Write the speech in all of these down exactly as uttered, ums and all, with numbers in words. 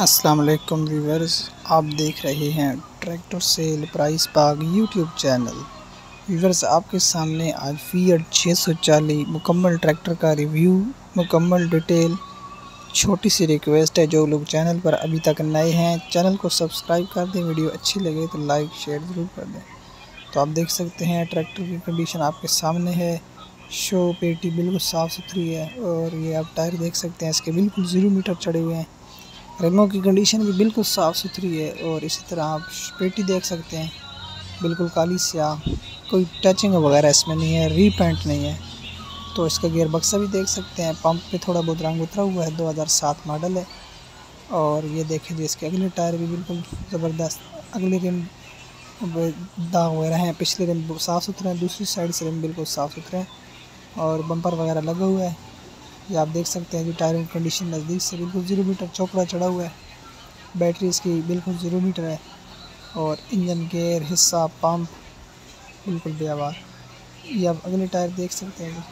अस्सलाम वालेकुम व्यूवर्स, आप देख रहे हैं ट्रैक्टर सेल प्राइस पाग यूट्यूब चैनल। व्यूवर्स, आपके सामने आज फिएट छः सौ चालीस मुकम्मल ट्रैक्टर का रिव्यू, मुकम्मल डिटेल। छोटी सी रिक्वेस्ट है, जो लोग चैनल पर अभी तक नए हैं चैनल को सब्सक्राइब कर दें, वीडियो अच्छी लगे तो लाइक शेयर ज़रूर कर दें। तो आप देख सकते हैं ट्रैक्टर की कंडीशन आपके सामने है। शो पेटी बिल्कुल साफ़ सुथरी है और ये आप टायर देख सकते हैं, इसके बिल्कुल ज़ीरो मीटर चढ़े हुए हैं। रंगों की कंडीशन भी बिल्कुल साफ़ सुथरी है और इसी तरह आप पेटी देख सकते हैं, बिल्कुल काली स्याह, कोई टचिंग वगैरह इसमें नहीं है, रीपेंट नहीं है। तो इसका गियर बक्सा भी देख सकते हैं, पंप पे थोड़ा बहुत रंग उतरा हुआ है, दो हज़ार सात मॉडल है। और ये देखें जी, इसके अगले टायर भी बिल्कुल ज़बरदस्त, अगले रिम दाग वगैरह हैं, पिछले रिम साफ़ सुथरे हैं, दूसरी साइड से रिम बिल्कुल साफ़ सुथरे हैं और बम्पर वगैरह लगा हुआ है। ये आप देख सकते हैं कि टायर की कंडीशन नज़दीक से बिल्कुल ज़ीरो मीटर चौकड़ा चढ़ा हुआ है। बैटरी इसकी बिल्कुल ज़ीरो मीटर है और इंजन गेयर हिस्सा पंप बिल्कुल बेआवाज़। ये आप अगले टायर देख सकते हैं,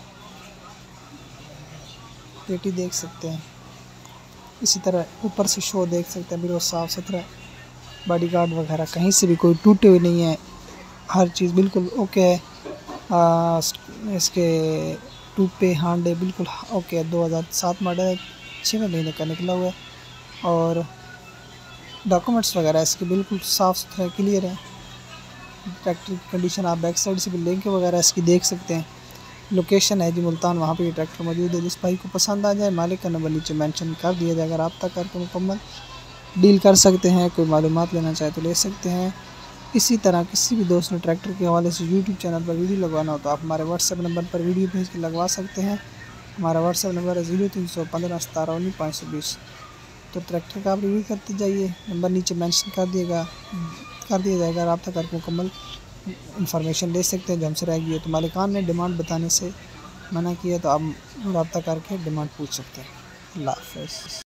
पेटी देख सकते हैं, इसी तरह ऊपर से शो देख सकते हैं, बिल्कुल साफ़ सुथरा। बॉडी गार्ड वगैरह कहीं से भी कोई टूटे हुए नहीं है, हर चीज़ बिल्कुल ओके है। आ, इसके टूपे हांडे बिल्कुल ओके है, दो हज़ार सात मॉडल है, छः महीने का निकला हुआ है और डॉक्यूमेंट्स वगैरह इसके बिल्कुल साफ़ सुथरे क्लियर है। ट्रैक्टर की कंडीशन आप बैक साइड से भी लिंक वगैरह इसकी देख सकते हैं। लोकेशन है जी मुल्तान, वहाँ पे ये ट्रैक्टर मौजूद है। जिस भाई को पसंद आ जाए मालिक का नंबर नीचे मेंशन कर दिया जाएगा, रब्ता करके मुकम्मल डील कर सकते हैं। कोई मालूमात लेना चाहे तो ले सकते हैं। इसी तरह किसी भी दोस्त ने ट्रैक्टर के हवाले से यूट्यूब चैनल पर वीडियो लगवाना हो तो आप हमारे व्हाट्सएप नंबर पर वीडियो भेज के लगवा सकते हैं। हमारा व्हाट्सएप नंबर है जीरो तीन सौ पंद्रह सतारह उन्नीस पाँच सौ बीस। तो ट्रैक्टर का आप रिव्यू करते जाइए, नंबर नीचे मेंशन कर दिएगा कर दिया जाएगा, रब्ता करके मुकम्मल इंफॉर्मेशन ले सकते हैं जो हमसे रहेगी। तो मालिकान ने डिमांड बताने से मना किया तो आप रब्ता करके डिमांड पूछ सकते हैं। अल्लाह हाफ़िज़।